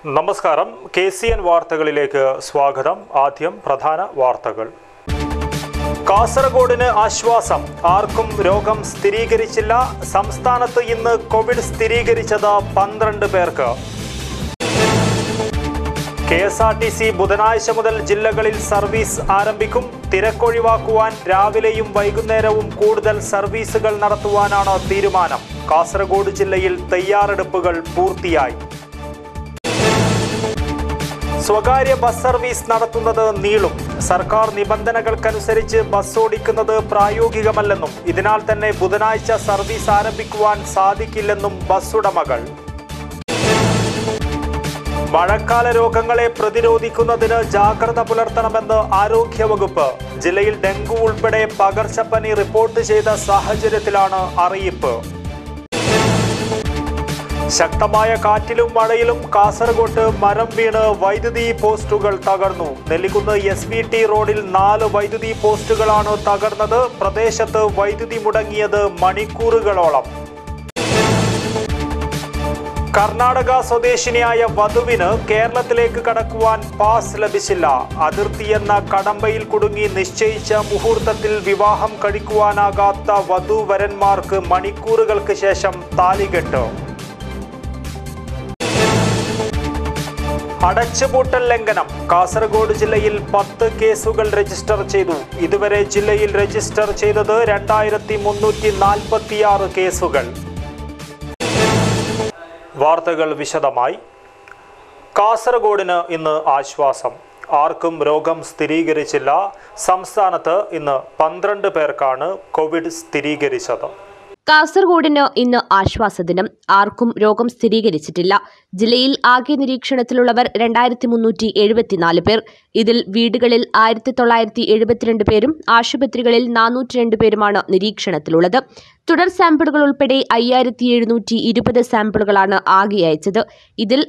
നമസ്കാരം KCN വാർത്തകളിലേക്ക് സ്വാഗതം. ആദ്യം പ്രധാന വാർത്തകൾ. കാസർഗോഡിന് ആശ്വാസം. ആർക്കും രോഗം സ്ഥിരീകരിച്ചില്ല. സംസ്ഥാനത്ത് ഇന്ന് കോവിഡ് സ്ഥിരീകരിച്ചത് 12 പേർക്ക്. KSRTC ബുധനാഴ്ച മുതൽ ജില്ലകളിൽ സർവീസ് ആരംഭിക്കും. തിരക്കൊഴിവാക്കുവാൻ രാവിലെയും വൈകുന്നേരവും കൂടുതൽ സർവീസുകൾ നടത്തുവാനാണ് തീരുമാനം. കാസർഗോഡ് ജില്ലയിൽ തയ്യാറെടുപ്പുകൾ പൂർത്തിയായി. സ്വകാര്യ ബസ് സർവീസ് നടത്തുന്നത് നീളും. സർക്കാർ നിബന്ധനകൾക്കനുസരിച്ച് ബസ് ഓടിക്കുന്നത് പ്രായോഗികമല്ലെന്നും ഇതിനാൽ തന്നെ ബുധനാഴ്ച സർവീസ് ആരംഭിക്കുവാൻ സാധിക്കില്ലെന്നും ബസ് ഉടമകൾ. മഴക്കാല രോഗങ്ങളെ പ്രതിരോധിക്കുന്നതിന് ജാഗ്രത പുലർത്തണമെന്ന് ആരോഗ്യവകുപ്പ്. ജില്ലയിൽ ഡെങ്കു ഉൾപ്പെടെ പകർച്ചപ്പനി റിപ്പോർട്ട് ചെയ്ത സാഹചര്യത്തിലാണ് അറിയിപ്പ്. ശക്തമായ കാറ്റിലും മഴയിലും കാസർഗോഡ് മരം വീണ് വൈദ്യുതി പോസ്റ്റുകൾ തകർന്നു. നെല്ലിക്കുന്ന് SVT റോഡിൽ 4 വൈദ്യുതി പോസ്റ്റുകളാണ് തകർന്നത്. പ്രദേശത്ത് വൈദ്യുതി മുടങ്ങിയത് മണിക്കൂറുകളോളം. കർണാടക സ്വദേശിനിയായ വധുവിന് കേരളത്തിലേക്ക് കടക്കുവാൻ പാസ് ലഭിച്ചില്ല. അതിർത്തിയെന്ന കടമ്പയിൽ കുടുങ്ങി നിശ്ചയിച്ച മുഹൂർത്തത്തിൽ വിവാഹം കഴിക്കുവാനാകാത്ത വധൂവരന്മാർക്ക് മണിക്കൂറുകൾക്ക് ശേഷം താലികെട്ട്. അടച്ചുപൂട്ടൽ ലംഘനം. കാസർഗോഡ് ജില്ലയിൽ 10 കേസുകൾ രജിസ്റ്റർ ചെയ്തു. ഇതുവരെ ജില്ലയിൽ രജിസ്റ്റർ ചെയ്തത് 2346 കേസുകൾ. വാർത്തകൾ വിശദമായി. കാസർഗോഡിന് ഇന്ന് ആശ്വാസം. ആർക്കും രോഗം സ്ഥിരീകരിച്ചില്ല. സംസ്ഥാനത്ത് ഇന്ന് 12 പേർക്കാണ് കോവിഡ് സ്ഥിരീകരിച്ചത്. കാസർഗോഡിന് ഇന്ന് ആശ്വാസദിനം. ആർക്കും രോഗം സ്ഥിരീകരിച്ചിട്ടില്ല. ജില്ലയിൽ ആകെ നിരീക്ഷണത്തിലുള്ളവർ 2374 പേർ. ഇതിൽ വീടുകളിൽ 1972 പേരും ആശുപത്രികളിൽ 402 പേരുമാണ് നിരീക്ഷണത്തിലുള്ളത്. തുടർ സാമ്പിളുകൾ ഉൾപ്പെടെ 5720 സാമ്പിളുകളാണ് ആകെ അയച്ചത്. ഇതിൽ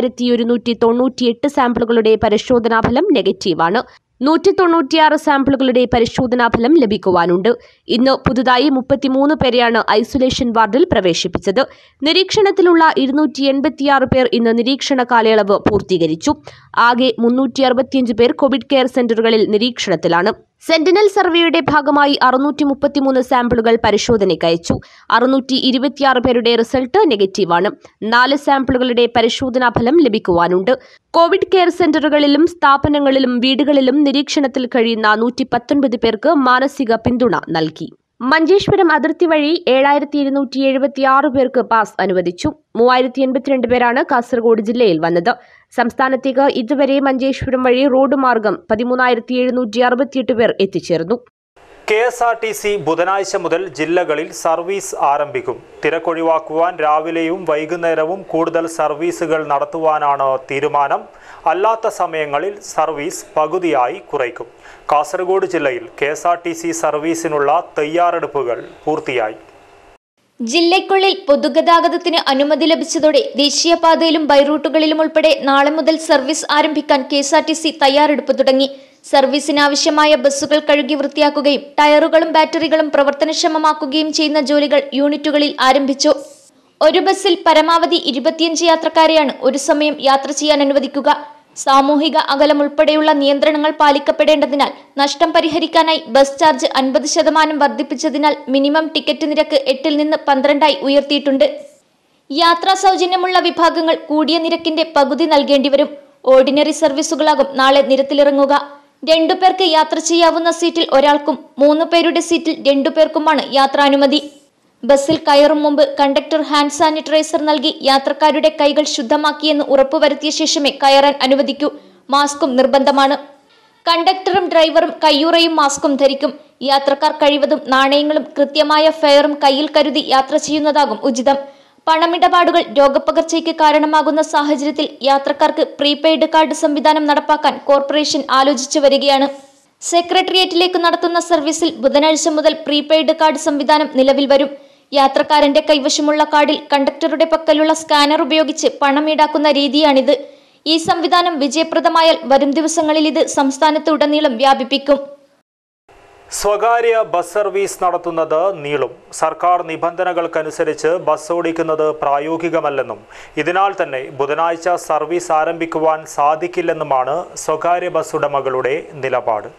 5198 സാമ്പിളുകളുടെ പരിശോധനാഫലം നെഗറ്റീവാണ്. 196 സാമ്പിളുകളുടെ പരിശോധനാഫലം ലഭിക്കുവാനുണ്ട്. ഇന്ന് പുതുതായി 33 പേരെയാണ് ഐസൊലേഷൻ വാർഡിൽ പ്രവേശിപ്പിച്ചത്. നിരീക്ഷണത്തിലുള്ള 286 പേർ ഇന്ന് നിരീക്ഷണ കാലയളവ് പൂർത്തീകരിച്ചു. ആകെ 365 പേർ കോവിഡ് കെയർ സെന്ററുകളിൽ നിരീക്ഷണത്തിലാണ്. സെന്റിനൽ സർവേയുടെ ഭാഗമായി 633 സാമ്പിളുകൾ പരിശോധനയ്ക്ക് അയച്ചു. 626 പേരുടെ റിസൾട്ട് നെഗറ്റീവാണ്. 4 സാമ്പിളുകളുടെ പരിശോധനാ ഫലം ലഭിക്കുവാനുണ്ട്. കോവിഡ് കെയർ സെന്ററുകളിലും സ്ഥാപനങ്ങളിലും വീടുകളിലും നിരീക്ഷണത്തിൽ കഴിയുന്ന 119 പേർക്ക് മാനസിക പിന്തുണ നൽകി. മഞ്ചേശ്വരം അതിർത്തി വഴി 7276 പേർക്ക് പാസ് അനുവദിച്ചു. 3082 പേരാണ് കാസർഗോഡ് ജില്ലയിൽ വന്നത്. സംസ്ഥാനത്തേക്ക് ഇതുവരെ മഞ്ചേശ്വരം വഴി റോഡ് മാർഗം 13768 പേർ എത്തിച്ചേർന്നു. KSRTC ബുധനാഴ്ച മുതൽ ജില്ലകളിൽ സർവീസ് ആരംഭിക്കും. തിരക്കൊഴിവാക്കുവാൻ രാവിലെയും വൈകുന്നേരവും കൂടുതൽ സർവീസുകൾ നടത്തുവാനാണ് തീരുമാനം. അല്ലാത്ത സമയങ്ങളിൽ സർവീസ് പകുതിയായി കുറയ്ക്കും. കാസർഗോഡ് ജില്ലയിൽ KSRTC സർവീസിനുള്ള തയ്യാറെടുപ്പുകൾ പൂർത്തിയായി. ജില്ലയ്ക്കുള്ളിൽ പൊതുഗതാഗതത്തിന് അനുമതി ലഭിച്ചതോടെ ദേശീയപാതയിലും ബൈറൂട്ടുകളിലും ഉൾപ്പെടെ നാളെ മുതൽ സർവീസ് ആരംഭിക്കാൻ KSRTC തയ്യാറെടുപ്പ് തുടങ്ങി. സർവീസിനാവശ്യമായ ബസ്സുകൾ കഴുകി വൃത്തിയാക്കുകയും ടയറുകളും ബാറ്ററികളും പ്രവർത്തനക്ഷമമാക്കുകയും ചെയ്യുന്ന ജോലികൾ യൂണിറ്റുകളിൽ ആരംഭിച്ചു. ഒരു ബസ്സിൽ പരമാവധി 25 യാത്രക്കാരെയാണ് ഒരു സമയം യാത്ര ചെയ്യാൻ അനുവദിക്കുക. സാമൂഹിക അകലം ഉൾപ്പെടെയുള്ള നിയന്ത്രണങ്ങൾ പാലിക്കപ്പെടേണ്ടതിനാൽ നഷ്ടം പരിഹരിക്കാനായി ബസ് ചാർജ് 50% വർദ്ധിപ്പിച്ചതിനാൽ മിനിമം ടിക്കറ്റ് നിരക്ക് 8 നിന്ന് 12 ഉയർത്തിയിട്ടുണ്ട്. യാത്രാ സൗജന്യമുള്ള വിഭാഗങ്ങൾ കൂടിയ നിരക്കിന്റെ പകുതി നൽകേണ്ടി വരും. ഓർഡിനറി സർവീസുകളാകും നാളെ നിരത്തിലിറങ്ങുക. 2 പേർക്ക് യാത്ര ചെയ്യാവുന്ന സീറ്റിൽ ഒരാൾക്കും 3 പേരുടെ സീറ്റിൽ 2 പേർക്കുമാണ് യാത്രാനുമതി. ബസ്സിൽ കയറും മുമ്പ് കണ്ടക്ടർ ഹാൻഡ് സാനിറ്റൈസർ നൽകി യാത്രക്കാരുടെ കൈകൾ ശുദ്ധമാക്കിയെന്ന് ഉറപ്പുവരുത്തിയ ശേഷമേ കയറാൻ അനുവദിക്കൂ. മാസ്കും നിർബന്ധമാണ്. കണ്ടക്ടറും ഡ്രൈവറും കയ്യുറയും മാസ്കും ധരിക്കും. യാത്രക്കാർ കഴിവതും നാണയങ്ങളും കൃത്യമായ ഫെയറും കയ്യിൽ കരുതി യാത്ര ചെയ്യുന്നതാകും ഉചിതം. പണമിടപാടുകൾ രോഗപ്പകർച്ചയ്ക്ക് കാരണമാകുന്ന സാഹചര്യത്തിൽ യാത്രക്കാർക്ക് പ്രീപെയ്ഡ് കാർഡ് സംവിധാനം നടപ്പാക്കാൻ കോർപ്പറേഷൻ ആലോചിച്ചു വരികയാണ്. സെക്രട്ടേറിയറ്റിലേക്ക് നടത്തുന്ന സർവീസിൽ ബുധനാഴ്ച മുതൽ പ്രീപെയ്ഡ് കാർഡ് സംവിധാനം നിലവിൽ വരും. യാത്രക്കാരന്റെ കൈവശമുള്ള കാർഡിൽ കണ്ടക്ടറുടെ പക്കലുള്ള സ്കാനർ ഉപയോഗിച്ച് പണം ഈടാക്കുന്ന രീതിയാണിത്. ഈ സംവിധാനം വിജയപ്രദമായാൽ വരും ദിവസങ്ങളിൽ ഇത് സംസ്ഥാനത്ത് ഉടനീളം വ്യാപിപ്പിക്കും. സ്വകാര്യ ബസ് സർവീസ് നടത്തുന്നത് നീളും. സർക്കാർ നിബന്ധനകൾക്കനുസരിച്ച് ബസ് ഓടിക്കുന്നത് പ്രായോഗികമല്ലെന്നും ഇതിനാൽ തന്നെ ബുധനാഴ്ച സർവീസ് ആരംഭിക്കുവാൻ സാധിക്കില്ലെന്നുമാണ് സ്വകാര്യ ബസ് ഉടമകളുടെ നിലപാട്.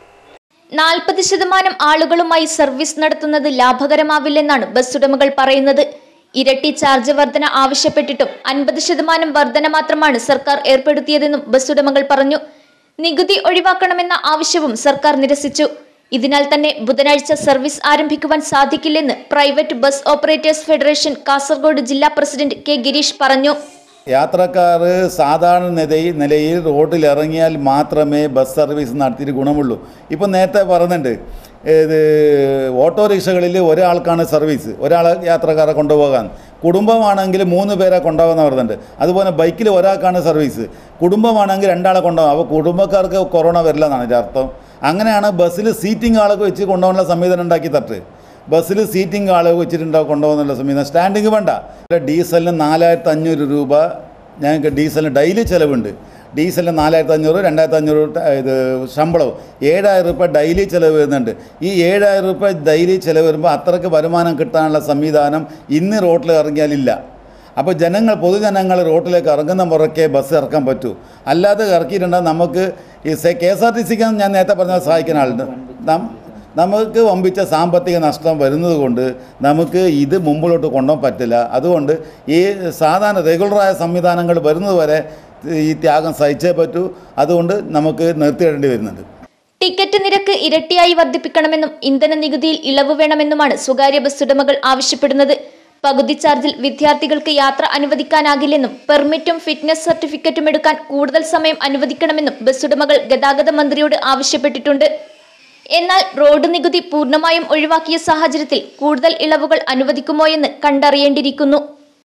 40% ആളുകളുമായി സർവീസ് നടത്തുന്നത് ലാഭകരമാവില്ലെന്നാണ് ബസ് ഉടമകൾ പറയുന്നത്. ഇരട്ടി ചാർജ് വർധന ആവശ്യപ്പെട്ടിട്ടും 50% വർധന മാത്രമാണ് സർക്കാർ ഏർപ്പെടുത്തിയതെന്നും ബസ് ഉടമകൾ പറഞ്ഞു. നികുതി ഒഴിവാക്കണമെന്ന ആവശ്യവും സർക്കാർ നിരസിച്ചു. ഇതിനാൽ തന്നെ ബുധനാഴ്ച സർവീസ് ആരംഭിക്കുവാൻ സാധിക്കില്ലെന്ന് private bus operators federation Kasaragod ജില്ലാ പ്രസിഡന്റ് കെ ഗിരീഷ് പറഞ്ഞു. യാത്രക്കാർ സാധാരണ നിലയിൽ റോഡിൽ ഇറങ്ങിയാൽ മാത്രമേ ബസ് സർവീസ് നടത്തിയിട്ട് ഗുണമുള്ളൂ. ഇപ്പം നേരത്തെ പറയുന്നുണ്ട്, ഓട്ടോറിക്ഷകളിൽ ഒരാൾക്കാണ് സർവീസ്, ഒരാൾ യാത്രക്കാരെ കൊണ്ടുപോകാൻ. കുടുംബമാണെങ്കിൽ 3 പേരെ കൊണ്ടുപോകാമെന്ന് പറയുന്നുണ്ട്. അതുപോലെ ബൈക്കിൽ ഒരാൾക്കാണ് സർവീസ്, കുടുംബമാണെങ്കിൽ 2 ആളെ കൊണ്ടുപോകാം. അപ്പോൾ കുടുംബക്കാർക്ക് കൊറോണ വരില്ല എന്നാണ് ഇതിൻ്റെ അർത്ഥം. അങ്ങനെയാണ് ബസ്സിൽ സീറ്റിംഗ് ആളൊക്കെ വെച്ച് കൊണ്ടുപോകാനുള്ള സംവിധാനം ഉണ്ടാക്കി തട്ട്. ബസ്സിൽ സീറ്റിംഗ് ആൾ വെച്ചിട്ടുണ്ടാവും കൊണ്ടുപോകുന്നുള്ള സംവിധാനം. സ്റ്റാൻഡിങ് വേണ്ട. ഡീസലിന് 4500 രൂപ ഞങ്ങൾക്ക് ഡീസലിന് ഡെയിലി ചിലവുണ്ട്. ഡീസലിന് 4500, 2500 ഇത് ശമ്പളവും, 7000 രൂപ ഡെയിലി ചിലവ് വരുന്നുണ്ട്. ഈ 7000 രൂപ ഡെയിലി ചിലവ് വരുമ്പോൾ അത്രയ്ക്ക് വരുമാനം കിട്ടാനുള്ള സംവിധാനം ഇന്ന് റോട്ടിൽ ഇറങ്ങിയാലില്ല. അപ്പോൾ പൊതുജനങ്ങൾ റോട്ടിലേക്ക് ഇറങ്ങുന്ന മുറയ്ക്കേ ബസ് ഇറക്കാൻ പറ്റൂ. അല്ലാതെ ഇറക്കിയിട്ടുണ്ടെങ്കിൽ നമുക്ക് ഈ KSRTCക്ക് ഞാൻ നേരത്തെ പറഞ്ഞാൽ സഹായിക്കുന്ന ആളുണ്ട്. നമുക്ക് വമ്പിച്ച സാമ്പത്തിക നഷ്ടം വരുന്നത് കൊണ്ട് നമുക്ക് ഇത് മുമ്പിലോട്ട് കൊണ്ടുപോകാൻ പറ്റില്ല. അതുകൊണ്ട് ഈ സാധാരണ റെഗുലറായ സംവിധാനങ്ങൾ വരുന്നത് വരെ ഈ ത്യാഗം സഹിച്ചേ പറ്റൂ. അതുകൊണ്ട് നമുക്ക് നിർത്തിയിടേണ്ടി വരുന്നുണ്ട്. ടിക്കറ്റ് നിരക്ക് ഇരട്ടിയായി വർദ്ധിപ്പിക്കണമെന്നും ഇന്ധന നികുതിയിൽ ഇളവ് വേണമെന്നുമാണ് സ്വകാര്യ ബസ് ഉടമകൾ ആവശ്യപ്പെടുന്നത്. പകുതി ചാർജിൽ വിദ്യാർത്ഥികൾക്ക് യാത്ര അനുവദിക്കാനാകില്ലെന്നും പെർമിറ്റും ഫിറ്റ്നസ് സർട്ടിഫിക്കറ്റും എടുക്കാൻ കൂടുതൽ സമയം അനുവദിക്കണമെന്നും ബസ് ഉടമകൾ ഗതാഗത മന്ത്രിയോട് ആവശ്യപ്പെട്ടിട്ടുണ്ട്. എന്നാൽ റോഡ് നികുതി പൂർണ്ണമായും ഒഴിവാക്കിയ സാഹചര്യത്തിൽ കൂടുതൽ ഇളവുകൾ അനുവദിക്കുമോയെന്ന് കണ്ടറിയേണ്ടിയിരിക്കുന്നു.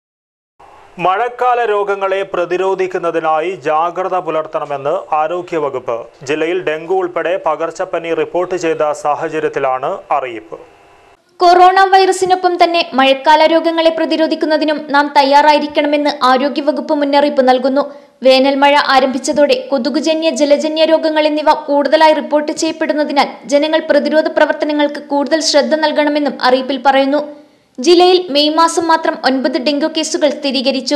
മഴക്കാല രോഗങ്ങളെ പ്രതിരോധിക്കുന്നതിനായി ജാഗ്രത പുലർത്തണമെന്ന് ആരോഗ്യവകുപ്പ്. ജില്ലയിൽ ഡെങ്കു ഉൾപ്പെടെ പകർച്ചപ്പനി റിപ്പോർട്ട് ചെയ്ത സാഹചര്യത്തിലാണ് അറിയിപ്പ്. കൊറോണ വൈറസിനൊപ്പം തന്നെ മഴക്കാല രോഗങ്ങളെ പ്രതിരോധിക്കുന്നതിനും നാം തയ്യാറായിരിക്കണമെന്ന് ആരോഗ്യവകുപ്പ് മുന്നറിയിപ്പ് നൽകുന്നു. വേനൽ മഴ ആരംഭിച്ചതോടെ കൊതുകുജന്യ ജലജന്യ രോഗങ്ങൾ എന്നിവ കൂടുതലായി റിപ്പോർട്ട് ചെയ്യപ്പെടുന്നതിനാൽ ജനങ്ങൾ പ്രതിരോധ പ്രവർത്തനങ്ങൾക്ക് കൂടുതൽ ശ്രദ്ധ നൽകണമെന്നും അറിയിപ്പിൽ പറയുന്നു. ജില്ലയിൽ മെയ് മാസം മാത്രം 9 ഡെങ്കു കേസുകൾ സ്ഥിരീകരിച്ചു.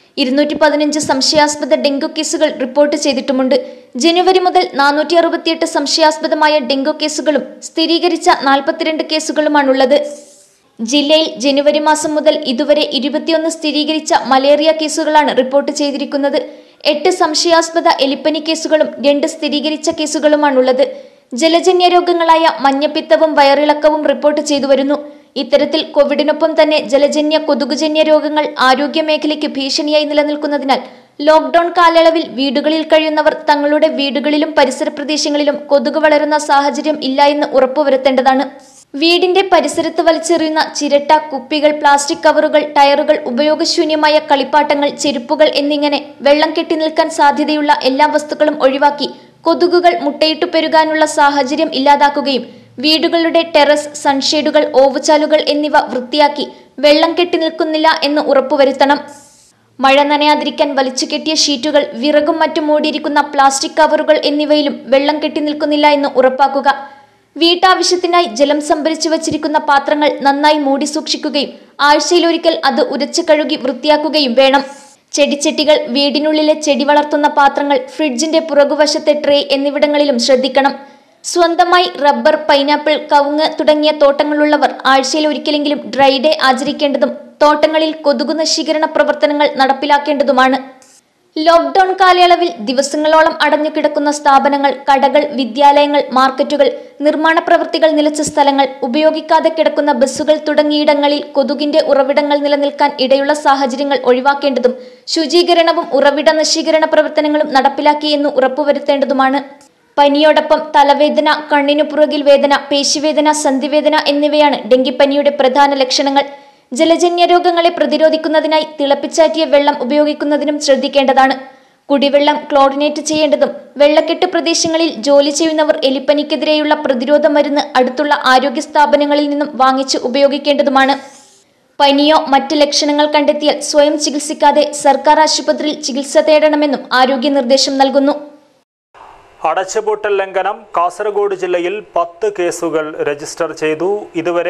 215 സംശയാസ്പദ ഡെങ്കു കേസുകൾ റിപ്പോർട്ട് ചെയ്തിട്ടുമുണ്ട്. ജനുവരി മുതൽ 468 സംശയാസ്പദമായ ഡെങ്കു കേസുകളും സ്ഥിരീകരിച്ച 42 കേസുകളുമാണുള്ളത്. ജില്ലയിൽ ജനുവരി മാസം മുതൽ ഇതുവരെ 21 സ്ഥിരീകരിച്ച മലേറിയ കേസുകളാണ് റിപ്പോർട്ട് ചെയ്തിരിക്കുന്നത്. 8 സംശയാസ്പദ എലിപ്പനി കേസുകളും 2 സ്ഥിരീകരിച്ച കേസുകളുമാണുള്ളത്. ജലജന്യ രോഗങ്ങളായ മഞ്ഞപ്പിത്തവും വയറിളക്കവും റിപ്പോർട്ട് ചെയ്തു വരുന്നു. ഇത്തരത്തിൽ കോവിഡിനൊപ്പം തന്നെ ജലജന്യ കൊതുകുജന്യ രോഗങ്ങൾ ആരോഗ്യ മേഖലയ്ക്ക് ഭീഷണിയായി നിലനിൽക്കുന്നതിനാൽ ലോക്ക്ഡൌൺ കാലയളവിൽ വീടുകളിൽ കഴിയുന്നവർ തങ്ങളുടെ വീടുകളിലും പരിസര പ്രദേശങ്ങളിലും കൊതുക് വളരുന്ന സാഹചര്യം ഇല്ല എന്ന് ഉറപ്പുവരുത്തേണ്ടതാണ്. വീടിന്റെ പരിസരത്ത് വലിച്ചെറിയുന്ന ചിരട്ട, കുപ്പികൾ, പ്ലാസ്റ്റിക് കവറുകൾ, ടയറുകൾ, ഉപയോഗശൂന്യമായ കളിപ്പാട്ടങ്ങൾ, ചെരുപ്പുകൾ എന്നിങ്ങനെ വെള്ളം കെട്ടി നിൽക്കാൻ സാധ്യതയുള്ള എല്ലാ വസ്തുക്കളും ഒഴിവാക്കി കൊതുകുകൾ മുട്ടയിട്ടു പെരുകാനുള്ള സാഹചര്യം ഇല്ലാതാക്കുകയും വീടുകളുടെ ടെറസ്, സൺഷെയ്ഡുകൾ, ഓവുചാലുകൾ എന്നിവ വൃത്തിയാക്കി വെള്ളം കെട്ടി നിൽക്കുന്നില്ല എന്ന് ഉറപ്പുവരുത്തണം. മഴ നനയാതിരിക്കാൻ വലിച്ചുകെട്ടിയ ഷീറ്റുകൾ, വിറകും മറ്റും മൂടിയിരിക്കുന്ന പ്ലാസ്റ്റിക് കവറുകൾ എന്നിവയിലും വെള്ളം കെട്ടി നിൽക്കുന്നില്ല എന്ന് ഉറപ്പാക്കുക. വീട്ടാവശ്യത്തിനായി ജലം സംഭരിച്ചു വച്ചിരിക്കുന്ന പാത്രങ്ങൾ നന്നായി മൂടി സൂക്ഷിക്കുകയും ആഴ്ചയിലൊരിക്കൽ അത് ഉരച്ചു കഴുകി വൃത്തിയാക്കുകയും വേണം. ചെടിച്ചട്ടികൾ, വീടിനുള്ളിലെ ചെടി വളർത്തുന്ന പാത്രങ്ങൾ, ഫ്രിഡ്ജിന്റെ പുറകുവശത്തെ ട്രേ എന്നിവിടങ്ങളിലും ശ്രദ്ധിക്കണം. സ്വന്തമായി റബ്ബർ, പൈനാപ്പിൾ, കവുങ്ങ് തുടങ്ങിയ തോട്ടങ്ങളുള്ളവർ ആഴ്ചയിൽ ഒരിക്കലെങ്കിലും ഡ്രൈ ഡേ ആചരിക്കേണ്ടതും തോട്ടങ്ങളിൽ കൊതുകു നശീകരണ പ്രവർത്തനങ്ങൾ നടപ്പിലാക്കേണ്ടതുമാണ്. ലോക്ക്ഡൌൺ കാലയളവിൽ ദിവസങ്ങളോളം അടഞ്ഞുകിടക്കുന്ന സ്ഥാപനങ്ങൾ, കടകൾ, വിദ്യാലയങ്ങൾ, മാർക്കറ്റുകൾ, നിർമ്മാണ പ്രവൃത്തികൾ നിലച്ച സ്ഥലങ്ങൾ, ഉപയോഗിക്കാതെ കിടക്കുന്ന ബസ്സുകൾ തുടങ്ങിയിടങ്ങളിൽ കൊതുകിന്റെ ഉറവിടങ്ങൾ നിലനിൽക്കാൻ ഇടയുള്ള സാഹചര്യങ്ങൾ ഒഴിവാക്കേണ്ടതും ശുചീകരണവും ഉറവിട നശീകരണ പ്രവർത്തനങ്ങളും നടപ്പിലാക്കിയെന്ന് ഉറപ്പുവരുത്തേണ്ടതുമാണ്. പനിയോടൊപ്പം തലവേദന, കണ്ണിനു പുറകിൽ വേദന, പേശിവേദന, സന്ധിവേദന എന്നിവയാണ് ഡെങ്കിപ്പനിയുടെ പ്രധാന ലക്ഷണങ്ങൾ. ജലജന്യ രോഗങ്ങളെ പ്രതിരോധിക്കുന്നതിനായി തിളപ്പിച്ചാറ്റിയ വെള്ളം ഉപയോഗിക്കുന്നതിനും ശ്രദ്ധിക്കേണ്ടതാണ്. കുടിവെള്ളം ക്ലോറിനേറ്റ് ചെയ്യേണ്ടതും വെള്ളക്കെട്ട് പ്രദേശങ്ങളിൽ ജോലി ചെയ്യുന്നവർ എലിപ്പനിക്കെതിരെയുള്ള പ്രതിരോധ മരുന്ന് അടുത്തുള്ള ആരോഗ്യ സ്ഥാപനങ്ങളിൽ നിന്നും വാങ്ങിച്ച് ഉപയോഗിക്കേണ്ടതുമാണ്. പനിയോ മറ്റ് ലക്ഷണങ്ങൾ കണ്ടെത്തിയാൽ സ്വയം ചികിത്സിക്കാതെ സർക്കാർ ആശുപത്രിയിൽ ചികിത്സ തേടണമെന്നും ആരോഗ്യ നിർദ്ദേശം നൽകുന്നു. അടച്ചുപൂട്ടൽ ലംഘനം കാസർഗോഡ് ജില്ലയിൽ 10 കേസുകൾ രജിസ്റ്റർ ചെയ്തു. ഇതുവരെ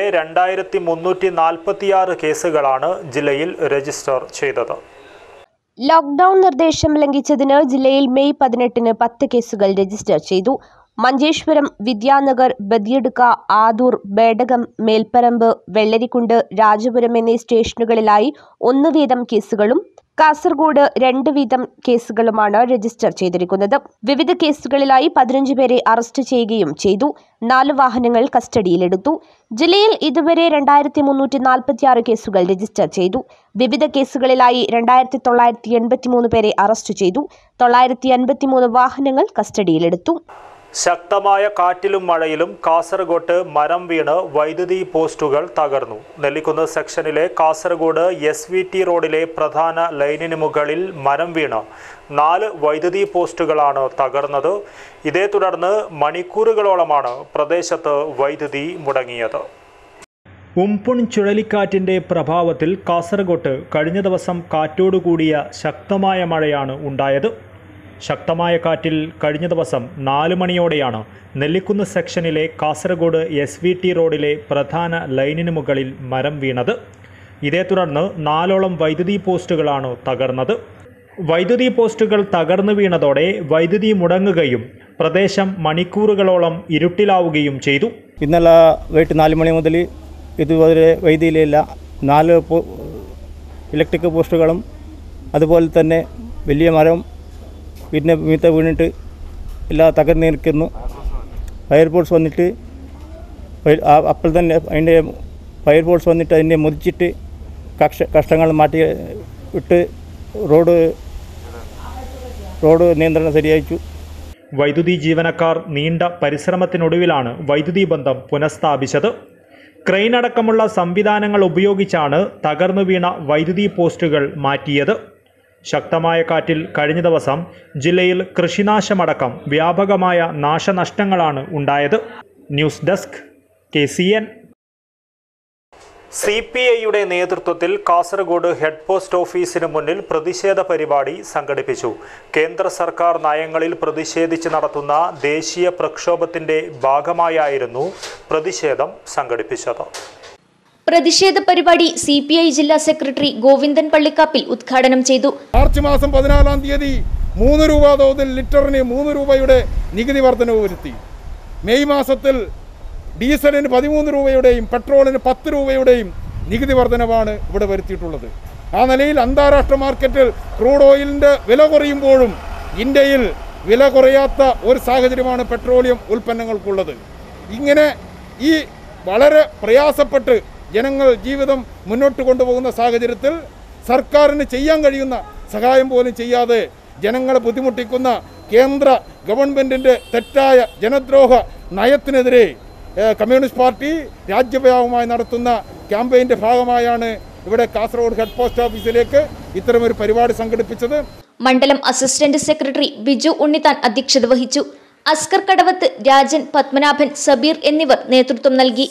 2346 കേസുകളാണ് ജില്ലയിൽ രജിസ്റ്റർ ചെയ്തത്. ലോക്ക്ഡൌൺ നിർദ്ദേശം ലംഘിച്ചതിന് ജില്ലയിൽ മെയ് 18-ന് 10 കേസുകൾ രജിസ്റ്റർ ചെയ്തു. മഞ്ചേശ്വരം, വിദ്യാനഗർ, ബദിയടുക്ക, ആദൂർ, ബേഡകം, മേൽപ്പറമ്പ്, വെള്ളരിക്കുണ്ട്, രാജപുരം എന്നീ സ്റ്റേഷനുകളിലായി 1 വീതം കേസുകളും കാസർഗോഡ് 2 വീതം കേസുകളുമാണ് രജിസ്റ്റർ ചെയ്തിരിക്കുന്നത്. വിവിധ കേസുകളിലായി 15 പേരെ അറസ്റ്റ് ചെയ്യുകയും ചെയ്തു. 4 വാഹനങ്ങൾ കസ്റ്റഡിയിലെടുത്തു. ജില്ലയിൽ ഇതുവരെ 2346 കേസുകൾ രജിസ്റ്റർ ചെയ്തു. വിവിധ കേസുകളിലായി 2983 പേരെ അറസ്റ്റ് ചെയ്തു. 953 വാഹനങ്ങൾ കസ്റ്റഡിയിലെടുത്തു. ശക്തമായ കാറ്റിലും മഴയിലും കാസർഗോഡ് മരം വീണ് വൈദ്യുതി പോസ്റ്റുകൾ തകർന്നു. നെല്ലിക്കുന്ന് സെക്ഷനിലെ കാസർഗോഡ് SVT റോഡിലെ പ്രധാന ലൈനിന് മുകളിൽ മരം വീണ് 4 വൈദ്യുതി പോസ്റ്റുകളാണ് തകർന്നത്. ഇതേ തുടർന്ന് മണിക്കൂറുകളോളമാണ് പ്രദേശത്ത് വൈദ്യുതി മുടങ്ങിയത്. ഉംപുൺ ചുഴലിക്കാറ്റിന്റെ പ്രഭാവത്തിൽ കാസർഗോഡ് കഴിഞ്ഞ ദിവസം കാറ്റോടുകൂടിയ ശക്തമായ മഴയാണ് ഉണ്ടായത്. ശക്തമായ കാറ്റിൽ കഴിഞ്ഞ ദിവസം 4 മണിയോടെയാണ് നെല്ലിക്കുന്ന് സെക്ഷനിലെ കാസർഗോഡ് SVT റോഡിലെ പ്രധാന ലൈനിന് മുകളിൽ മരം വീണത്. ഇതേ തുടർന്ന് 4ഓളം വൈദ്യുതി പോസ്റ്റുകളാണ് തകർന്നത്. വൈദ്യുതി പോസ്റ്റുകൾ തകർന്നു വീണതോടെ വൈദ്യുതി മുടങ്ങുകയും പ്രദേശം മണിക്കൂറുകളോളം ഇരുട്ടിലാവുകയും ചെയ്തു. ഇന്നലെ വൈകിട്ട് 4 മണി മുതൽ ഇതുവരെ വൈദ്യുതിയിലില്ല. 4 ഇലക്ട്രിക് പോസ്റ്റുകളും അതുപോലെ തന്നെ വലിയ മരം പിന്നെ മീത്ത വീണിട്ട് എല്ലാം തകർന്ന് നിൽക്കുന്നു. ഫയർഫോഴ്സ് വന്നിട്ട് അപ്പോൾ തന്നെ അതിൻ്റെ ഫയർഫോഴ്സ് വന്നിട്ട് അതിനെ മുതിച്ചിട്ട് കഷ്ടങ്ങൾ മാറ്റി വിട്ട് റോഡ് നിയന്ത്രണം ശരിയായിച്ചു. വൈദ്യുതി ജീവനക്കാർ നീണ്ട പരിശ്രമത്തിനൊടുവിലാണ് വൈദ്യുതി ബന്ധം പുനഃസ്ഥാപിച്ചത്. ക്രെയിൻ അടക്കമുള്ള സംവിധാനങ്ങൾ ഉപയോഗിച്ചാണ് തകർന്നു വീണ വൈദ്യുതി പോസ്റ്റുകൾ മാറ്റിയത്. ശക്തമായ കാറ്റിൽ കഴിഞ്ഞ ദിവസം ജില്ലയിൽ കൃഷിനാശമടക്കം വ്യാപകമായ നാശനഷ്ടങ്ങളാണ് ഉണ്ടായത്. News desk KCN. CPIയുടെ നേതൃത്വത്തിൽ കാസർഗോഡ് ഹെഡ് പോസ്റ്റ് ഓഫീസിന് മുന്നിൽ പ്രതിഷേധ പരിപാടി സംഘടിപ്പിച്ചു. കേന്ദ്ര സർക്കാർ നയങ്ങളിൽ പ്രതിഷേധിച്ച് നടത്തുന്ന ദേശീയ പ്രക്ഷോഭത്തിന്റെ ഭാഗമായായിരുന്നു പ്രതിഷേധം സംഘടിപ്പിച്ചത്. പ്രതിഷേധ പരിപാടി CPI ജില്ലാ സെക്രട്ടറി ഗോവിന്ദൻ പള്ളിക്കാപ്പിൽ ഉദ്ഘാടനം ചെയ്തു. മാർച്ച് മാസം 14-ാം തീയതി 3 രൂപ തോതിൽ ലിറ്ററിന് 3 രൂപയുടെ നികുതി വർധനവ് വരുത്തി. മെയ് മാസത്തിൽ ഡീസലിന് 13 രൂപയുടെയും പെട്രോളിന് 10 രൂപയുടെയും നികുതി വർധനവാണ് ഇവിടെ വരുത്തിയിട്ടുള്ളത്. ആ നിലയിൽ അന്താരാഷ്ട്ര മാർക്കറ്റിൽ ക്രൂഡ് ഓയിലിൻ്റെ വില കുറയുമ്പോഴും ഇന്ത്യയിൽ വില കുറയാത്ത ഒരു സാഹചര്യമാണ് പെട്രോളിയം ഉൽപ്പന്നങ്ങൾക്കുള്ളത്. ഇങ്ങനെ ഈ വളരെ പ്രയാസപ്പെട്ട് ജനങ്ങൾ ജീവിതം മുന്നോട്ട് കൊണ്ടുപോകുന്ന സാഹചര്യത്തിൽ സർക്കാരിന് ചെയ്യാൻ കഴിയുന്ന സഹായം പോലും ചെയ്യാതെ ജനങ്ങളെ ബുദ്ധിമുട്ടിക്കുന്ന കേന്ദ്ര ഗവൺമെൻറ്റിൻ്റെ തെറ്റായ ജനദ്രോഹ നയത്തിനെതിരെ കമ്മ്യൂണിസ്റ്റ് പാർട്ടി രാജ്യവ്യാപകമായി നടത്തുന്ന ക്യാമ്പയിൻ്റെ ഭാഗമായാണ് ഇവിടെ കാസർഗോഡ് ഹെഡ് പോസ്റ്റ് ഓഫീസിലേക്ക് ഇത്തരമൊരു പരിപാടി സംഘടിപ്പിച്ചത്. മണ്ഡലം അസിസ്റ്റന്റ് സെക്രട്ടറി ബിജു ഉണ്ണിത്താൻ അധ്യക്ഷത വഹിച്ചു. അസ്കർ കടവത്ത്, രാജൻ, പത്മനാഭൻ, സബീർ എന്നിവർ നേതൃത്വം നൽകി.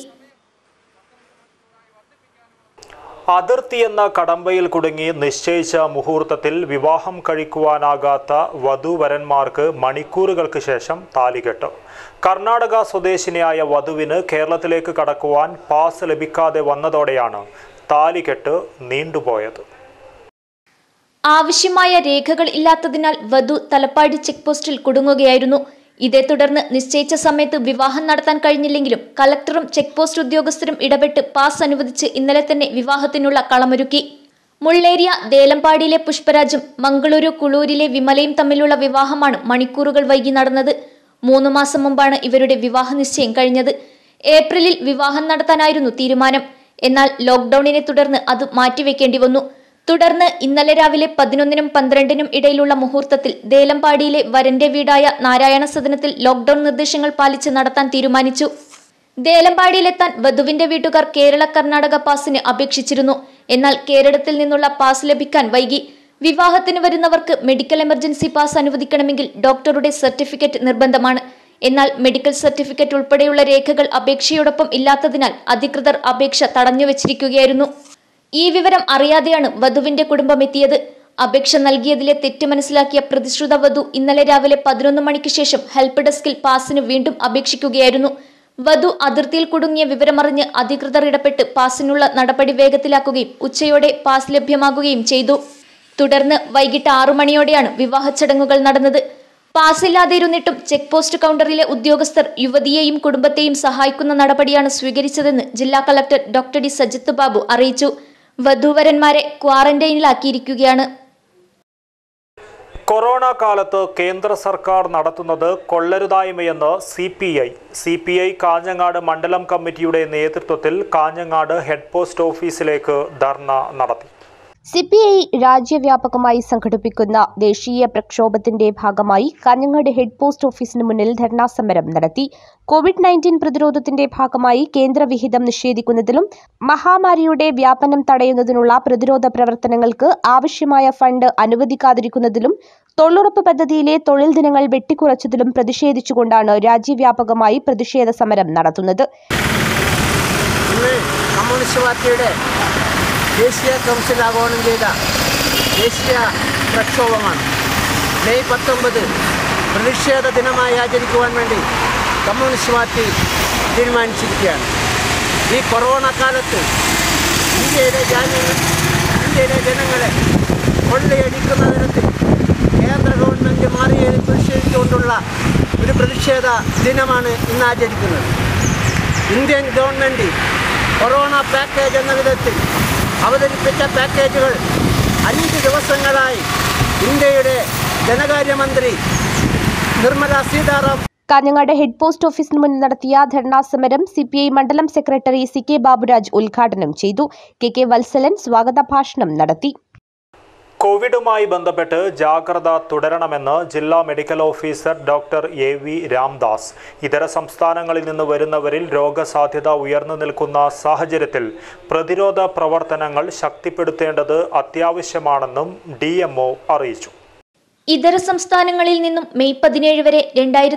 അതിർത്തി എന്ന കടമ്പയിൽ കുടുങ്ങി നിശ്ചയിച്ച മുഹൂർത്തത്തിൽ വിവാഹം കഴിക്കുവാനാകാത്ത വധൂവരന്മാർക്ക് മണിക്കൂറുകൾക്ക് ശേഷം താലികെട്ട്. കർണാടക സ്വദേശിനിയായ വധുവിന് കേരളത്തിലേക്ക് കടക്കുവാൻ പാസ് ലഭിക്കാതെ വന്നതോടെയാണ് താലികെട്ട് നീണ്ടുപോയത്. ആവശ്യമായ രേഖകൾ ഇല്ലാത്തതിനാൽ വധു തലപ്പാടി ചെക്ക് പോസ്റ്റിൽ കുടുങ്ങുകയായിരുന്നു. ഇതേ തുടർന്ന് നിശ്ചയിച്ച സമയത്ത് വിവാഹം നടത്താൻ കഴിഞ്ഞില്ലെങ്കിലും കളക്ടറും ചെക്ക് പോസ്റ്റ് ഉദ്യോഗസ്ഥരും ഇടപെട്ട് പാസ് അനുവദിച്ച് ഇന്നലെ തന്നെ വിവാഹത്തിനുള്ള കളമൊരുക്കി. മുള്ളേരിയ ദേലമ്പാടിയിലെ പുഷ്പരാജും മംഗളൂരു കുളൂരിലെ വിമലയും തമ്മിലുള്ള വിവാഹമാണ് മണിക്കൂറുകൾ വൈകി നടന്നത്. 3 മാസം മുമ്പാണ് ഇവരുടെ വിവാഹ നിശ്ചയം കഴിഞ്ഞത്. ഏപ്രിലിൽ വിവാഹം നടത്താനായിരുന്നു തീരുമാനം. എന്നാൽ ലോക്ക്ഡൌണിനെ തുടർന്ന് അത് മാറ്റിവെക്കേണ്ടി വന്നു. തുടർന്ന് ഇന്നലെ രാവിലെ 11-നും 12-നും ഇടയിലുള്ള മുഹൂർത്തത്തിൽ ദേലമ്പാടിയിലെ വരന്റെ വീടായ നാരായണ സദനത്തിൽ ലോക്ക്ഡൌൺ നിർദ്ദേശങ്ങൾ പാലിച്ച് നടത്താൻ തീരുമാനിച്ചു. ദേലമ്പാടിയിലെത്താൻ വധുവിന്റെ വീട്ടുകാർ കേരള കർണാടക പാസിന് അപേക്ഷിച്ചിരുന്നു. എന്നാൽ കേരളത്തിൽ നിന്നുള്ള പാസ് ലഭിക്കാൻ വൈകി. വിവാഹത്തിന് വരുന്നവർക്ക് മെഡിക്കൽ എമർജൻസി പാസ് അനുവദിക്കണമെങ്കിൽ ഡോക്ടറുടെ സർട്ടിഫിക്കറ്റ് നിർബന്ധമാണ്. എന്നാൽ മെഡിക്കൽ സർട്ടിഫിക്കറ്റ് ഉൾപ്പെടെയുള്ള രേഖകൾ അപേക്ഷയോടൊപ്പം ഇല്ലാത്തതിനാൽ അധികൃതർ അപേക്ഷ തടഞ്ഞുവച്ചിരിക്കുകയായിരുന്നു. ഈ വിവരം അറിയാതെയാണ് വധുവിന്റെ കുടുംബം എത്തിയത്. അപേക്ഷ നൽകിയതിലെ തെറ്റ് മനസ്സിലാക്കിയ പ്രതിശ്രുത വധു ഇന്നലെ രാവിലെ 11 മണിക്ക് ശേഷം ഹെൽപ്പ് ഡെസ്കിൽ പാസിന് വീണ്ടും അപേക്ഷിക്കുകയായിരുന്നു. വധു അതിർത്തിയിൽ കുടുങ്ങിയ വിവരമറിഞ്ഞ് അധികൃതർ ഇടപെട്ട് പാസിനുള്ള നടപടി വേഗത്തിലാക്കുകയും ഉച്ചയോടെ പാസ് ലഭ്യമാകുകയും ചെയ്തു. തുടർന്ന് വൈകിട്ട് 6 മണിയോടെയാണ് വിവാഹ ചടങ്ങുകൾ നടന്നത്. പാസില്ലാതെ ഇരുന്നിട്ടും ചെക്ക് പോസ്റ്റ് കൗണ്ടറിലെ ഉദ്യോഗസ്ഥർ യുവതിയെയും കുടുംബത്തെയും സഹായിക്കുന്ന നടപടിയാണ് സ്വീകരിച്ചതെന്ന് ജില്ലാ collector doctor D Sajith Babu അറിയിച്ചു. വധൂവരന്മാരെ ക്വാറന്റൈനിലാക്കിയിരിക്കുകയാണ്. കൊറോണ കാലത്ത് കേന്ദ്ര സർക്കാർ നടത്തുന്നത് കൊള്ളരുതായ്മയെന്ന് CPI കാഞ്ഞങ്ങാട് മണ്ഡലം കമ്മിറ്റിയുടെ നേതൃത്വത്തിൽ കാഞ്ഞങ്ങാട് ഹെഡ് പോസ്റ്റ് ഓഫീസിലേക്ക് ധർണ നടത്തി. CPI രാജ്യവ്യാപകമായി സംഘടിപ്പിക്കുന്ന ദേശീയ പ്രക്ഷോഭത്തിന്റെ ഭാഗമായി കാഞ്ഞങ്ങാട് ഹെഡ് പോസ്റ്റ് ഓഫീസിന് മുന്നിൽ ധർണാ സമരം നടത്തി. COVID-19 പ്രതിരോധത്തിന്റെ ഭാഗമായി കേന്ദ്രവിഹിതം നിഷേധിക്കുന്നതിലും മഹാമാരിയുടെ വ്യാപനം തടയുന്നതിനുള്ള പ്രതിരോധ പ്രവർത്തനങ്ങൾക്ക് ആവശ്യമായ ഫണ്ട് അനുവദിക്കാതിരിക്കുന്നതിലും തൊഴിലുറപ്പ് പദ്ധതിയിലെ തൊഴിൽ ദിനങ്ങൾ വെട്ടിക്കുറച്ചതിലും പ്രതിഷേധിച്ചുകൊണ്ടാണ് രാജ്യവ്യാപകമായി പ്രതിഷേധ സമരം നടത്തുന്നത്. ദേശീയ കൗൺസിൽ ആഹ്വാനം ചെയ്ത ദേശീയ പ്രക്ഷോഭമാണ്. മെയ് 19 പ്രതിഷേധ ദിനമായി ആചരിക്കുവാൻ വേണ്ടി കമ്മ്യൂണിസ്റ്റ് പാർട്ടി തീരുമാനിച്ചിരിക്കുകയാണ്. ഈ കൊറോണ കാലത്ത് ഇന്ത്യയിലെ ജനങ്ങളെ കൊള്ളയടിക്കുന്ന തരത്തിൽ കേന്ദ്ര ഗവൺമെൻറ് മാറിയതിൽ പ്രതിഷേധിച്ചുകൊണ്ടുള്ള ഒരു പ്രതിഷേധ ദിനമാണ് ഇന്ന് ആചരിക്കുന്നത്. ഇന്ത്യൻ ഗവൺമെൻറ് കൊറോണ പാക്കേജ് എന്ന വിധത്തിൽ അവതരിപ്പിച്ച പാക്കേജുകൾ 5 ദിവസങ്ങളായി ഇന്ത്യയുടെ ധനകാര്യമന്ത്രി നിർമ്മല സീതാറാമൻ കാഞ്ഞങ്ങാട് ഹെഡ് പോസ്റ്റ് ഓഫീസിന് മുന്നിൽ നടത്തിയ ധർണാ സമരം CPI മണ്ഡലം സെക്രട്ടറി CK ബാബുരാജ് ഉദ്ഘാടനം ചെയ്തു. KK വത്സലൻ സ്വാഗത ഭാഷണം നടത്തി. കോവിഡുമായി ബന്ധപ്പെട്ട് ജാഗ്രത തുടരണമെന്ന് ജില്ലാ medical officer doctor AV Ramdas. ഇതര സംസ്ഥാനങ്ങളിൽ നിന്ന് വരുന്നവരിൽ രോഗസാധ്യത ഉയർന്നു നിൽക്കുന്ന സാഹചര്യത്തിൽ പ്രതിരോധ പ്രവർത്തനങ്ങൾ ശക്തിപ്പെടുത്തേണ്ടത് അത്യാവശ്യമാണെന്നും DMO അറിയിച്ചു. ഇതര സംസ്ഥാനങ്ങളിൽ നിന്നും മെയ് 17 വരെ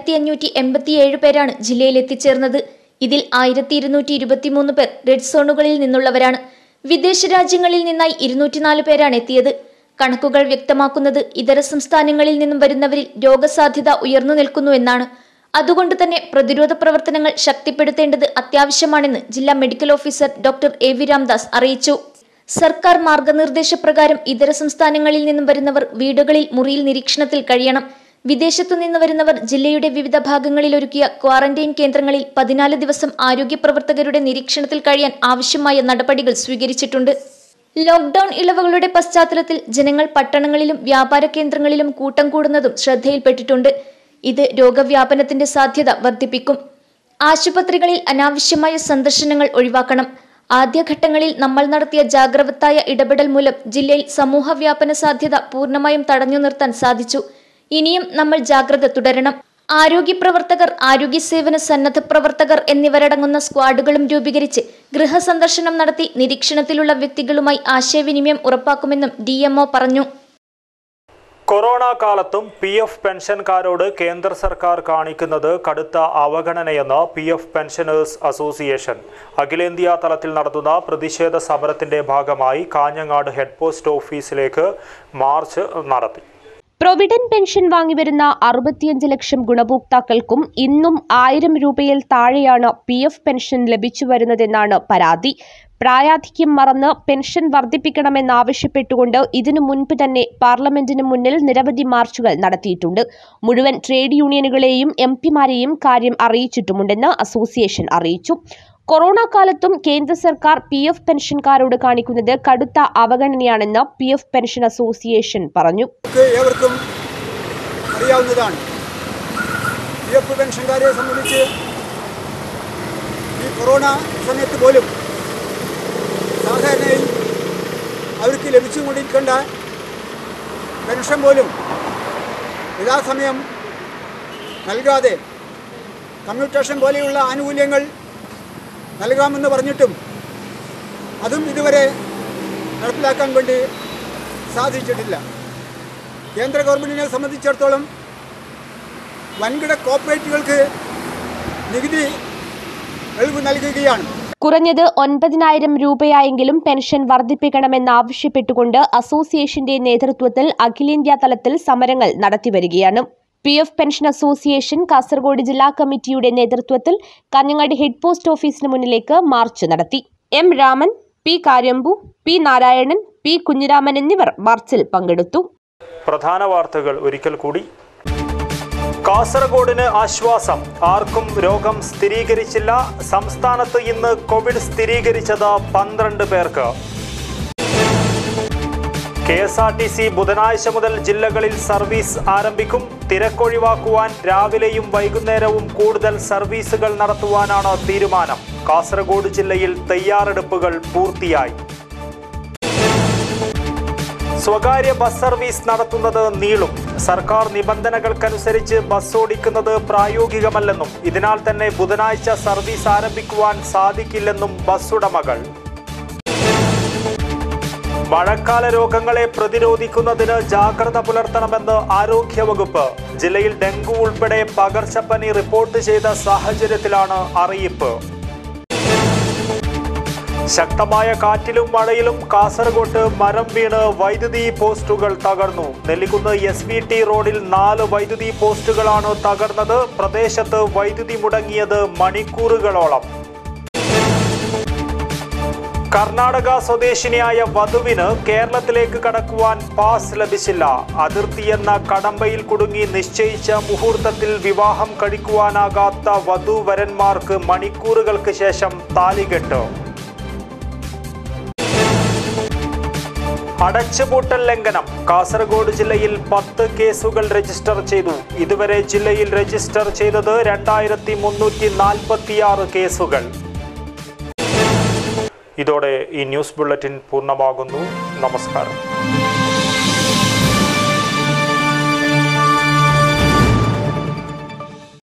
2587 പേരാണ് ജില്ലയിൽ എത്തിച്ചേർന്നത്. ഇതിൽ 1223 പേർ റെഡ് സോണുകളിൽ നിന്നുള്ളവരാണ്. വിദേശ രാജ്യങ്ങളിൽ നിന്നായി 204 പേരാണ് എത്തിയത്. കണക്കുകൾ വ്യക്തമാക്കുന്നത് ഇതര സംസ്ഥാനങ്ങളിൽ നിന്നും വരുന്നവരിൽ രോഗസാധ്യത ഉയർന്നു നിൽക്കുന്നു എന്നാണ്. അതുകൊണ്ട് തന്നെ പ്രതിരോധ പ്രവർത്തനങ്ങൾ ശക്തിപ്പെടുത്തേണ്ടത് അത്യാവശ്യമാണെന്ന് ജില്ലാ medical officer doctor AV Ramdas അറിയിച്ചു. സർക്കാർ മാർഗനിർദ്ദേശപ്രകാരം ഇതര സംസ്ഥാനങ്ങളിൽ നിന്നും വരുന്നവർ വീടുകളിൽ മുറിയിൽ നിരീക്ഷണത്തിൽ കഴിയണം. വിദേശത്തു നിന്ന് വരുന്നവർ ജില്ലയുടെ വിവിധ ഭാഗങ്ങളിൽ ഒരുക്കിയ ക്വാറന്റൈൻ കേന്ദ്രങ്ങളിൽ 14 ദിവസം ആരോഗ്യ പ്രവർത്തകരുടെ നിരീക്ഷണത്തിൽ കഴിയാൻ ആവശ്യമായ നടപടികൾ സ്വീകരിച്ചിട്ടുണ്ട്. ലോക്ക്ഡൌൺ ഇളവുകളുടെ പശ്ചാത്തലത്തിൽ ജനങ്ങൾ പട്ടണങ്ങളിലും വ്യാപാര കേന്ദ്രങ്ങളിലും കൂട്ടം കൂടുന്നതും ശ്രദ്ധയിൽപ്പെട്ടിട്ടുണ്ട്. ഇത് രോഗവ്യാപനത്തിന്റെ സാധ്യത വർദ്ധിപ്പിക്കും. ആശുപത്രികളിൽ അനാവശ്യമായ സന്ദർശനങ്ങൾ ഒഴിവാക്കണം. ആദ്യഘട്ടങ്ങളിൽ നമ്മൾ നടത്തിയ ജാഗ്രവത്തായ ഇടപെടൽ മൂലം ജില്ലയിൽ സമൂഹ വ്യാപന സാധ്യത പൂർണ്ണമായും തടഞ്ഞു നിർത്താൻ സാധിച്ചു. ഇനിയും നമ്മൾ ജാഗ്രത തുടരണം. ആരോഗ്യ പ്രവർത്തകർ, ആരോഗ്യ സേവന സന്നദ്ധ പ്രവർത്തകർ എന്നിവരടങ്ങുന്ന സ്ക്വാഡുകളും രൂപീകരിച്ച് ഗൃഹസന്ദർശനം നടത്തി നിരീക്ഷണത്തിലുള്ള വ്യക്തികളുമായി ആശയവിനിമയം ഉറപ്പാക്കുമെന്നും DMO പറഞ്ഞു. കൊറോണ കാലത്തും PF പെൻഷൻകാരോട് കേന്ദ്ര സർക്കാർ കാണിക്കുന്നത് കടുത്ത അവഗണനയെന്ന് PF പെൻഷനേഴ്സ് അസോസിയേഷൻ. അഖിലേന്ത്യാ തലത്തിൽ നടത്തുന്ന പ്രതിഷേധ സമരത്തിന്റെ ഭാഗമായി കാഞ്ഞങ്ങാട് ഹെഡ് പോസ്റ്റ് ഓഫീസിലേക്ക് മാർച്ച് നടത്തി. പ്രൊവിഡന്റ് പെൻഷൻ വാങ്ങിവരുന്ന 65 ലക്ഷം ഗുണഭോക്താക്കൾക്കും ഇന്നും 1000 രൂപയിൽ താഴെയാണ് PF പെൻഷൻ ലഭിച്ചു വരുന്നതെന്നാണ് പരാതി. പ്രായാധിക്യം മറന്ന് പെൻഷൻ വർദ്ധിപ്പിക്കണമെന്നാവശ്യപ്പെട്ടുകൊണ്ട് ഇതിനു മുൻപ് തന്നെ പാർലമെന്റിന് മുന്നിൽ നിരവധി മാർച്ചുകൾ നടത്തിയിട്ടുണ്ട്. മുഴുവൻ ട്രേഡ് യൂണിയനുകളെയും MP-മാരെയും കാര്യം അറിയിച്ചിട്ടുമുണ്ടെന്ന് അസോസിയേഷൻ അറിയിച്ചു. കൊറോണ കാലത്തും കേന്ദ്ര സർക്കാർ PF പെൻഷൻകാരോട് കാണിക്കുന്നത് കടുത്ത അവഗണനയാണെന്ന് PF പെൻഷൻ അസോസിയേഷൻ പറഞ്ഞു. ഏവർക്കും അറിയാവുന്നതാണ്, PF പെൻഷൻകാരെ സംബന്ധിച്ച് ഈ കൊറോണ സമയത്ത് പോലും സാധാരണയായി അവർക്ക് ലഭിച്ചുകൊണ്ടിരിക്കേണ്ട പെൻഷൻ പോലും യഥാസമയം നൽകാതെ കമ്മ്യൂട്ടേഷൻ പോലെയുള്ള ആനുകൂല്യങ്ങൾ നൽകാമെന്ന് പറഞ്ഞിട്ടും അതും ഇതുവരെ നടപ്പിലാക്കാൻ വേണ്ടി സാധിച്ചിട്ടില്ല. കേന്ദ്ര ഗവൺമെൻറ്റിനെ സംബന്ധിച്ചിടത്തോളം വൻകിട കോർപ്പറേറ്റുകൾക്ക് നികുതി നൽകുകയാണ്. കുറഞ്ഞത് 9,000 രൂപയായെങ്കിലും പെൻഷൻ വർദ്ധിപ്പിക്കണമെന്നാവശ്യപ്പെട്ടുകൊണ്ട് അസോസിയേഷന്റെ നേതൃത്വത്തിൽ അഖിലേന്ത്യാ തലത്തിൽ സമരങ്ങൾ നടത്തിവരികയാണ്. PF പെൻഷൻ അസോസിയേഷൻ കാസർഗോഡ് ജില്ലാ കമ്മിറ്റിയുടെ നേതൃത്വത്തിൽ കാഞ്ഞങ്ങാട് ഹെഡ് പോസ്റ്റ് ഓഫീസിന് മുന്നിലേക്ക് മാർച്ച് നടത്തി. M. Raman, P. Karyambu, P. Narayanan, P. Kunhiraman എന്നിവർ മാർച്ചിൽ പങ്കെടുത്തു. പ്രധാന വാർത്തകൾ ഒരിക്കൽ കൂടി. കാസർഗോഡിന് ആശ്വാസം. ആർക്കും രോഗം സ്ഥിരീകരിച്ചില്ല. സംസ്ഥാനത്ത് ഇന്ന് കോവിഡ് സ്ഥിരീകരിച്ചത് 12 പേർക്ക്. KSRTC ബുധനാഴ്ച മുതൽ ജില്ലകളിൽ സർവീസ് ആരംഭിക്കും. തിരക്കൊഴിവാക്കുവാൻ രാവിലെയും വൈകുന്നേരവും കൂടുതൽ സർവീസുകൾ നടത്തുവാനാണ് തീരുമാനം. കാസർഗോഡ് ജില്ലയിൽ തയ്യാറെടുപ്പുകൾ പൂർത്തിയായി. സ്വകാര്യ ബസ് സർവീസ് നടത്തുന്നത് നീളും. സർക്കാർ നിബന്ധനകൾക്കനുസരിച്ച് ബസ് ഓടിക്കുന്നത് പ്രായോഗികമല്ലെന്നും ഇതിനാൽ തന്നെ ബുധനാഴ്ച സർവീസ് ആരംഭിക്കുവാൻ സാധിക്കില്ലെന്നും ബസ് ഉടമകൾ. മഴക്കാല രോഗങ്ങളെ പ്രതിരോധിക്കുന്നതിന് ജാഗ്രത പുലർത്തണമെന്ന് ആരോഗ്യവകുപ്പ്. ജില്ലയിൽ ഡെങ്കു ഉൾപ്പെടെ പകർച്ചപ്പനി റിപ്പോർട്ട് ചെയ്ത സാഹചര്യത്തിലാണ് അറിയിപ്പ്. ശക്തമായ കാറ്റിലും മഴയിലും കാസർഗോഡ് മരം വീണ് വൈദ്യുതി പോസ്റ്റുകൾ തകർന്നു. നെല്ലിക്കുന്ന് SVT റോഡിൽ 4 വൈദ്യുതി പോസ്റ്റുകളാണ് തകർന്നത്. പ്രദേശത്ത് വൈദ്യുതി മുടങ്ങിയത് മണിക്കൂറുകളോളം. കർണാടക സ്വദേശിനിയായ വധുവിന് കേരളത്തിലേക്ക് കടക്കുവാൻ പാസ് ലഭിച്ചില്ല. അതിർത്തിയെന്ന കടമ്പയിൽ കുടുങ്ങി നിശ്ചയിച്ച മുഹൂർത്തത്തിൽ വിവാഹം കഴിക്കുവാനാകാത്ത വധൂവരന്മാർക്ക് മണിക്കൂറുകൾക്ക് ശേഷം താലികെട്ട്. അടച്ചുപൂട്ടൽ ലംഘനം. കാസർഗോഡ് ജില്ലയിൽ 10 കേസുകൾ രജിസ്റ്റർ ചെയ്തു. ഇതുവരെ ജില്ലയിൽ രജിസ്റ്റർ ചെയ്തത് 2346 കേസുകൾ. ഇതോടെ ഈ ന്യൂസ് ബുള്ളറ്റിൻ പൂർണ്ണമാകുന്നു. നമസ്കാരം.